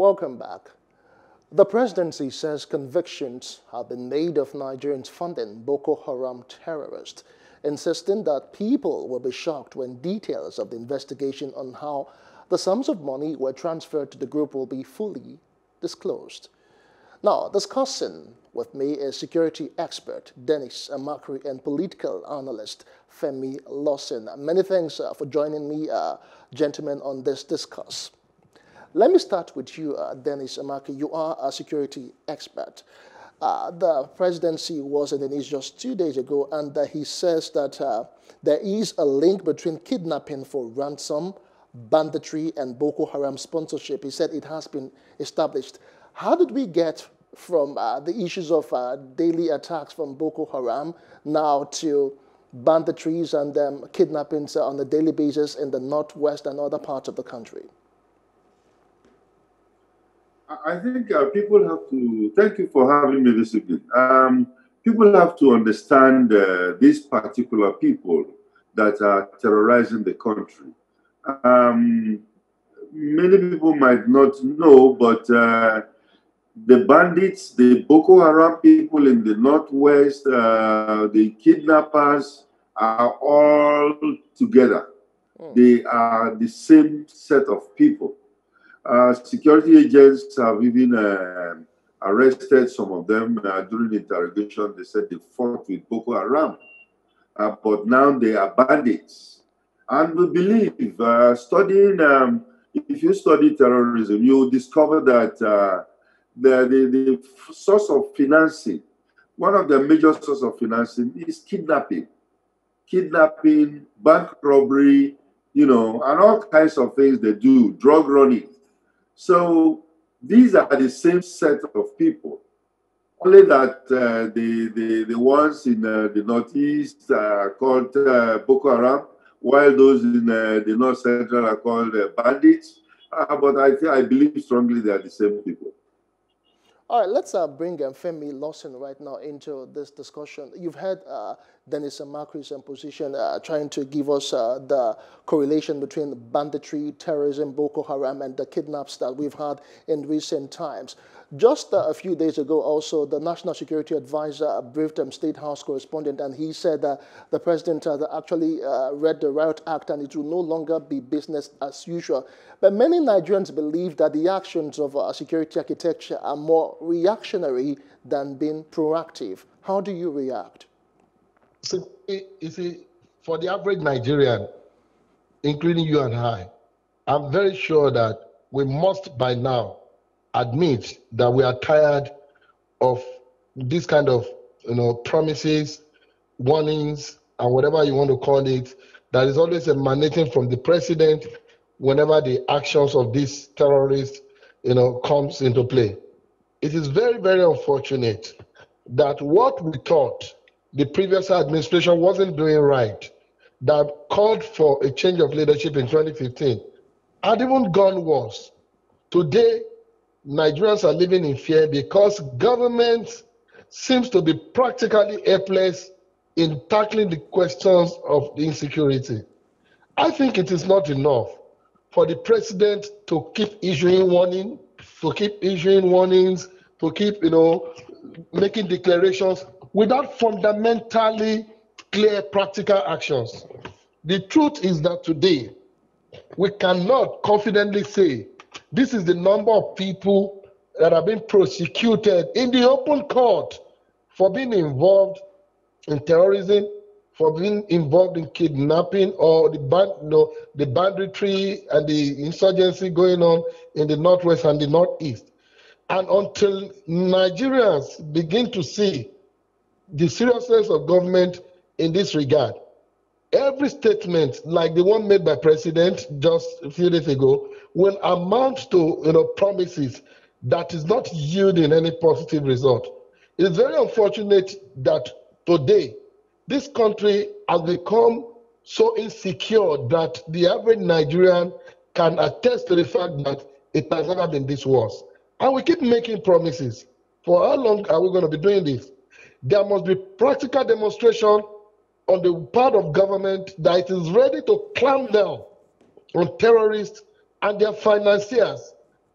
Welcome back. The presidency says convictions have been made of Nigerians funding Boko Haram terrorists, insisting that people will be shocked when details of the investigation on how the sums of money were transferred to the group will be fully disclosed. Now, discussing with me is security expert Dennis Amakri and political analyst Femi Lawson. Many thanks for joining me, gentlemen, on this discuss. Let me start with you, Dennis Amakri. You are a security expert. The presidency was in the news just 2 days ago, and he says that there is a link between kidnapping for ransom, banditry, and Boko Haram sponsorship. He said it has been established. How did we get from the issues of daily attacks from Boko Haram now to banditries and kidnappings on a daily basis in the northwest and other parts of the country? I think people have to, thank you for having me this evening. People have to understand these particular people that are terrorizing the country. Many people might not know, but the bandits, the Boko Haram people in the northwest, the kidnappers are all together. They are the same set of people. Security agents have even arrested some of them during the interrogation. They said they fought with Boko Haram, but now they are bandits. And we believe, if you study terrorism, you will discover that the source of financing, one of the major sources of financing is kidnapping, bank robbery, and all kinds of things they do, drug running. So these are the same set of people, only that the ones in the northeast are called Boko Haram, while those in the north central are called bandits. But I believe strongly they are the same people. All right, let's bring Femi Lawson right now into this discussion. You've heard Dennis Amakri's position trying to give us the correlation between banditry, terrorism, Boko Haram, and the kidnaps that we've had in recent times. Just a few days ago also, the National Security Advisor briefed State House correspondent, and he said that the president had actually read the Riot Act and it will no longer be business as usual. But many Nigerians believe that the actions of security architecture are more reactionary than being proactive. How do you react? So, you see, for the average Nigerian, including you and I, I'm very sure that we must by now admit that we are tired of this kind of promises, warnings, and whatever you want to call it, that is always emanating from the president whenever the actions of these terrorists comes into play. It is very, very unfortunate that what we thought the previous administration wasn't doing right, that called for a change of leadership in 2015, had even gone worse. Today, Nigerians are living in fear because government seems to be practically helpless in tackling the questions of the insecurity. I think it is not enough for the president to keep issuing warnings, to keep making declarations without fundamentally clear practical actions. The truth is that today, we cannot confidently say this is the number of people that have been prosecuted in the open court for being involved in terrorism, for being involved in kidnapping or the banditry and the insurgency going on in the northwest and the northeast. And until Nigerians begin to see the seriousness of government in this regard, every statement like the one made by President just a few days ago will amount to promises that is not yielding any positive result. It is very unfortunate that today this country has become so insecure that the average Nigerian can attest to the fact that it has never been this worse. And we keep making promises. For how long are we going to be doing this? There must be practical demonstration on the part of government that it is ready to clamp down on terrorists and their financiers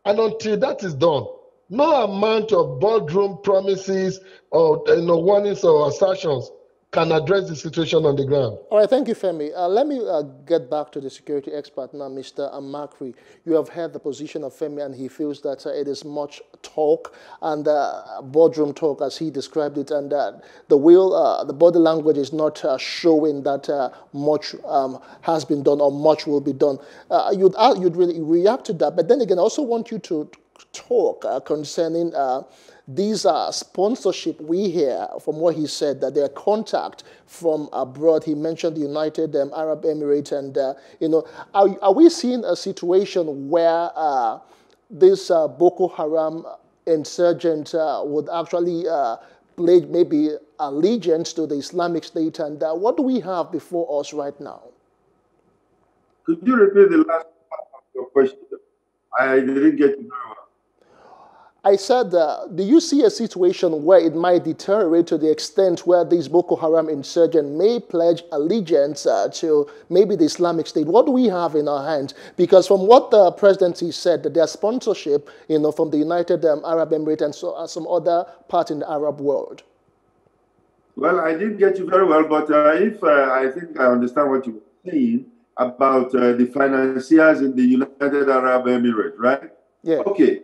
And until that is done, no amount of boardroom promises or warnings or assertions can address the situation on the ground. All right, thank you, Femi. Let me get back to the security expert now, Mr. Amakri. You have heard the position of Femi, and he feels that it is much talk and boardroom talk, as he described it, and the body language is not showing that much has been done or much will be done. You'd really react to that, but then again, I also want you to talk concerning these sponsorship. We hear from what he said that there are contact from abroad. He mentioned the United Arab Emirates, and are we seeing a situation where this Boko Haram insurgent would actually pledge maybe allegiance to the Islamic State, and what do we have before us right now? Could you repeat the last part of your question? I didn't get it very well. I said, do you see a situation where it might deteriorate to the extent where these Boko Haram insurgents may pledge allegiance to maybe the Islamic State? What do we have in our hands? Because from what the presidency said, that their sponsorship, from the United Arab Emirates and some other part in the Arab world. Well, I didn't get you very well, but if I think I understand what you were saying about the financiers in the United Arab Emirates, right? Yeah. Okay.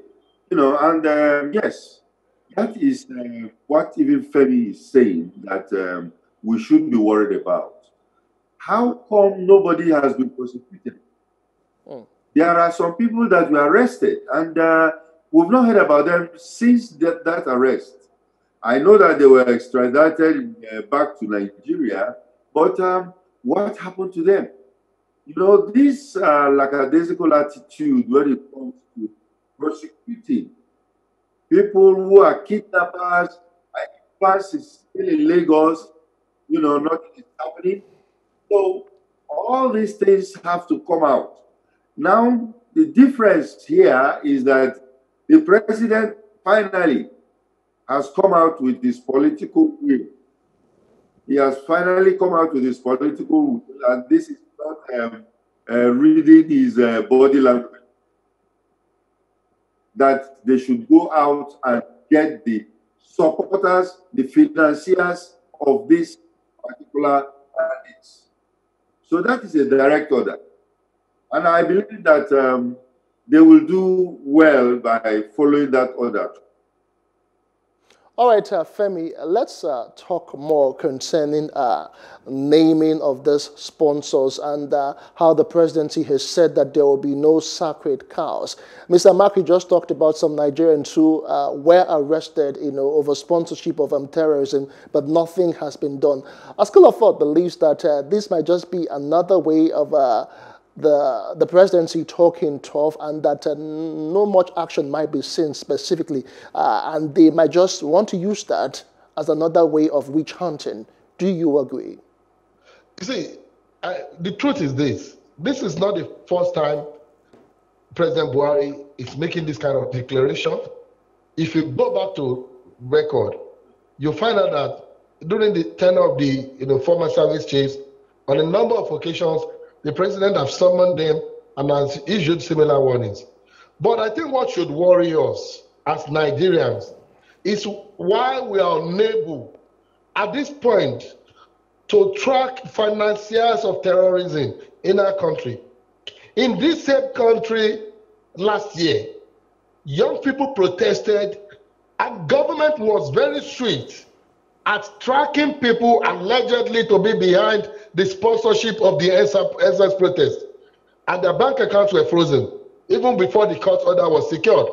Yes, that is what even Femi is saying, that we should be worried about. How come nobody has been prosecuted? There are some people that were arrested, and we've not heard about them since that arrest. I know that they were extradited back to Nigeria, but what happened to them? This lackadaisical attitude when it comes to prosecuting people who are kidnappers, advance is still in Lagos, nothing is happening. So all these things have to come out. Now, the difference here is that the president finally has come out with this political will. He has finally come out with his political will, and this is not reading his body language. That they should go out and get the supporters, the financiers of this particular bandits. So that is a direct order. And I believe that they will do well by following that order. All right, Femi, let's talk more concerning naming of these sponsors and how the presidency has said that there will be no sacred cows. Mr. Maki just talked about some Nigerians who were arrested, over sponsorship of terrorism, but nothing has been done. A school of thought believes that this might just be another way of the presidency talking tough, and that no much action might be seen specifically, and they might just want to use that as another way of witch hunting. Do you agree? You see, the truth is this. This is not the first time President Buhari is making this kind of declaration. If you go back to record, you'll find out that during the tenure of the former service chiefs, on a number of occasions, the president has summoned them and has issued similar warnings. But I think what should worry us as Nigerians is why we are unable at this point to track financiers of terrorism in our country. In this same country last year, young people protested and government was very strict at tracking people allegedly to be behind the sponsorship of the SS protest. And their bank accounts were frozen, even before the court order was secured.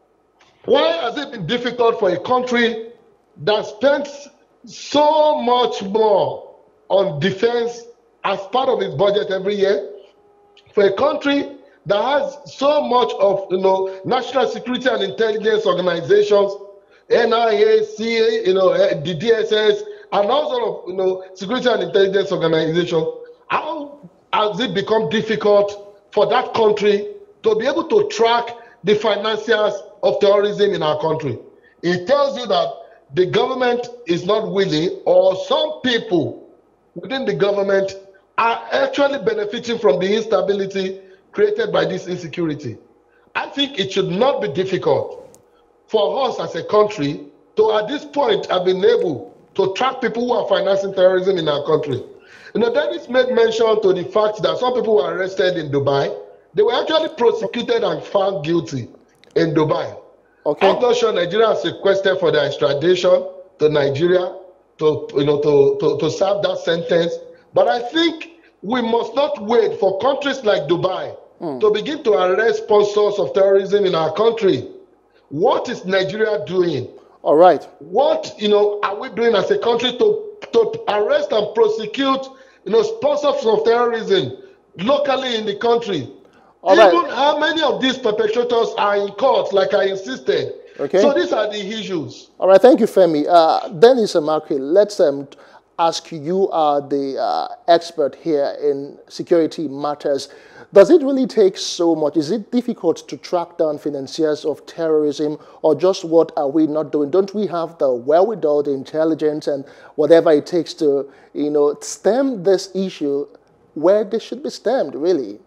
Why has it been difficult for a country that spends so much more on defense as part of its budget every year, for a country that has so much of national security and intelligence organizations, NIA, CA, the DSS, and all sort of security and intelligence organizations, how has it become difficult for that country to be able to track the financiers of terrorism in our country? It tells you that the government is not willing, or some people within the government are actually benefiting from the instability created by this insecurity. I think it should not be difficult for us as a country to, at this point, have been able to track people who are financing terrorism in our country. Dennis made mention to the fact that some people were arrested in Dubai. They were actually prosecuted and found guilty in Dubai. Okay. I'm not sure Nigeria has requested for their extradition to Nigeria to serve that sentence. But I think we must not wait for countries like Dubai to begin to arrest sponsors of terrorism in our country. What is Nigeria doing? All right. What are we doing as a country to arrest and prosecute sponsors of terrorism locally in the country? Even how many of these perpetrators are in court, like I insisted. Okay. So these are the issues. All right, thank you, Femi. Dennis Amakri, let's ask you. You are the expert here in security matters. Does it really take so much? Is it difficult to track down financiers of terrorism, or just what are we not doing? Don't we have the wherewithal, the intelligence, and whatever it takes to, stem this issue where they should be stemmed, really?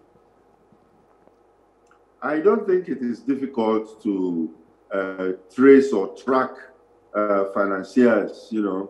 I don't think it is difficult to trace or track financiers.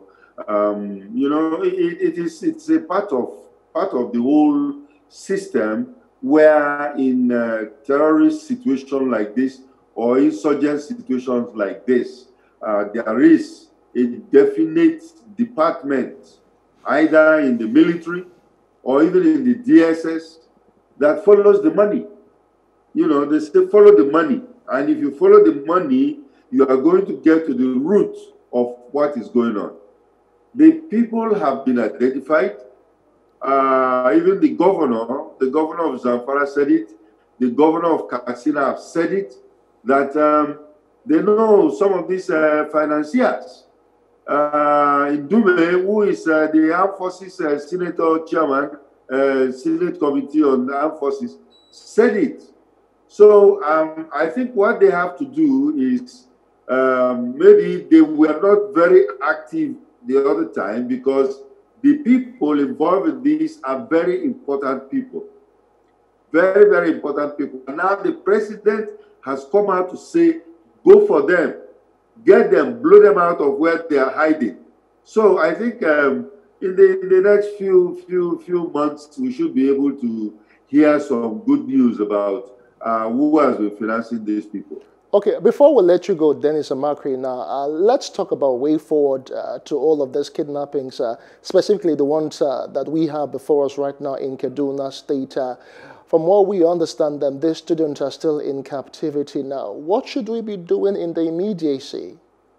It's a part of the whole system, where in terrorist situations like this or insurgent situations like this, there is a definite department, either in the military or even in the DSS, that follows the money. They say follow the money. And if you follow the money, you are going to get to the root of what is going on. The people have been identified. Even the governor of Zamfara said it. The governor of Katsina have said it, that they know some of these financiers. In Dume, who is the Armed Forces Senator Chairman, Senate Committee on Armed Forces, said it. So I think what they have to do is, maybe they were not very active the other time, because the people involved in this are very important people. Very, very important people. And now the president has come out to say, go for them, get them, blow them out of where they are hiding. So I think in the next few months, we should be able to hear some good news about who has been financing these people. Okay, before we let you go, Dennis Amakri, now, let's talk about way forward to all of these kidnappings, specifically the ones that we have before us right now in Kaduna State. From what we understand, these students are still in captivity now. What should we be doing in the immediacy?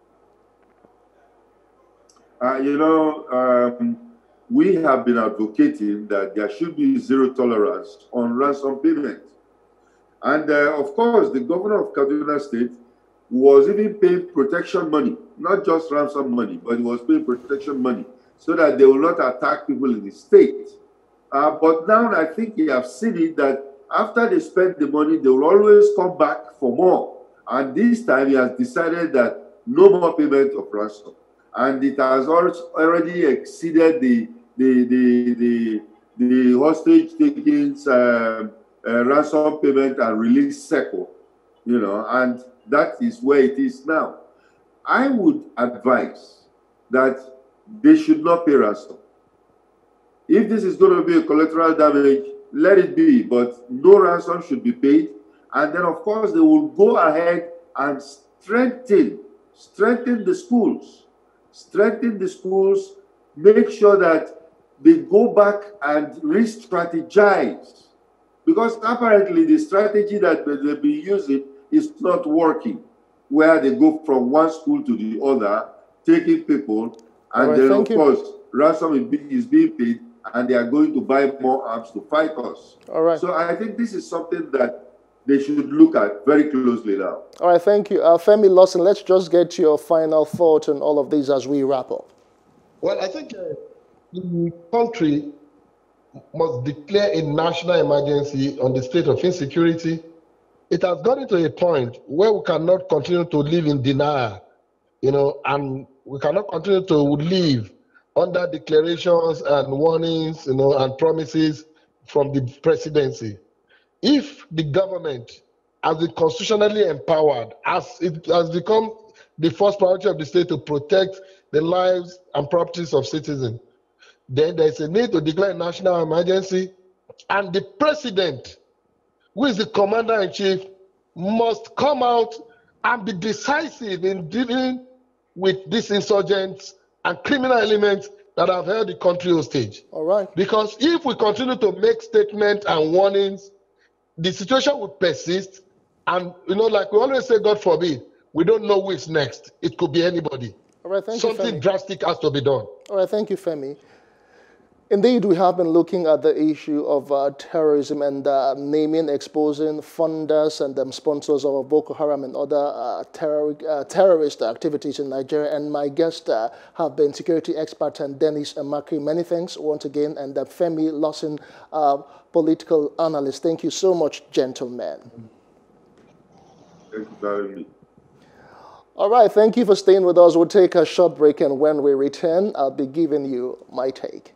We have been advocating that there should be zero tolerance on ransom payment. And of course, the governor of Kaduna State was even paying protection money, not just ransom money, but he was paying protection money so that they will not attack people in the state. But now I think you have seen it, that after they spend the money, they will always come back for more. And this time he has decided that no more payment of ransom. And it has already exceeded the hostage takings, ransom payment and release cycle, and that is where it is now. I would advise that they should not pay ransom. If this is going to be a collateral damage, let it be, but no ransom should be paid. And then, of course, they will go ahead and strengthen the schools. Strengthen the schools, make sure that they go back and re-strategize. Because apparently the strategy that they've been using is not working, where they go from one school to the other, taking people, and then, of course, ransom is being paid, and they are going to buy more arms to fight us. All right. So I think this is something that they should look at very closely now. All right, thank you. Femi Lawson, let's just get your final thought on all of these as we wrap up. Well, I think the country must declare a national emergency on the state of insecurity. It has gotten to a point where we cannot continue to live in denial, and we cannot continue to live under declarations and warnings, and promises from the presidency. If the government has been constitutionally empowered, as it has become the first priority of the state to protect the lives and properties of citizens, then there is a need to declare a national emergency, and the president, who is the commander-in-chief, must come out and be decisive in dealing with these insurgents and criminal elements that have held the country hostage. All right. Because if we continue to make statements and warnings, the situation will persist. And, like we always say, God forbid, we don't know who is next. It could be anybody. All right, thank you, Something Femi. drastic has to be done. All right, thank you, Femi. Indeed, we have been looking at the issue of terrorism and naming, exposing funders and sponsors of Boko Haram and other terrorist activities in Nigeria. And my guests have been security expert and Dennis Emakri. Many thanks once again. And Femi Lawson, political analyst. Thank you so much, gentlemen. Thank you very much. All right, thank you for staying with us. We'll take a short break, and when we return, I'll be giving you my take.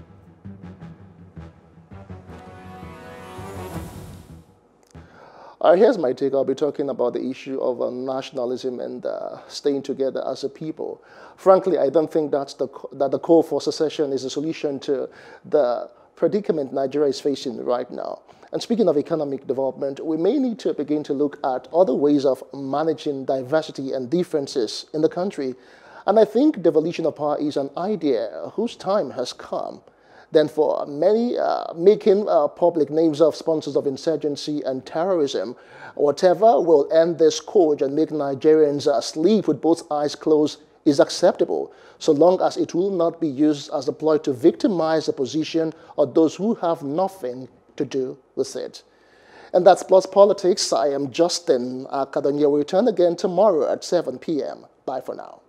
Here's my take. I'll be talking about the issue of nationalism and staying together as a people. Frankly, I don't think that the call for secession is a solution to the predicament Nigeria is facing right now. And speaking of economic development, we may need to begin to look at other ways of managing diversity and differences in the country. And I think devolution of power is an idea whose time has come. Then for many, making public names of sponsors of insurgency and terrorism, whatever will end this scourge and make Nigerians sleep with both eyes closed is acceptable, so long as it will not be used as a ploy to victimize the position of those who have nothing to do with it. And that's Plus Politics. I am Justin Akadonia. We'll return again tomorrow at 7 p.m. Bye for now.